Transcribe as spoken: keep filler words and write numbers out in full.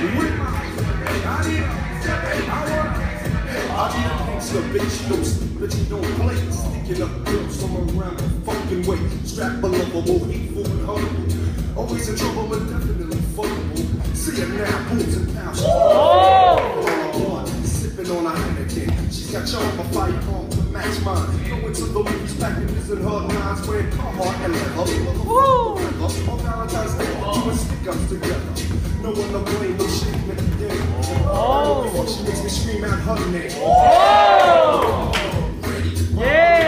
With my, I need, I want, I need a gangster bitch, you don't sleep, but you don't play. Sneaking up girls from around the fucking way. Strap a lover, more hateful and horrible. Always in trouble, but definitely fuckable. See it now, boots and pounds. Oh! Sipping on a Heineken. She's got charm, a firearm to match mine. Going to the movies, packing this in her lines, wearing Carhartt and leather. Motherfucker, on Valentine's Day, doing stick-ups together. No one to blame, no shame in the game. Oh! She makes me scream out her name. Oh! Ready? Yeah!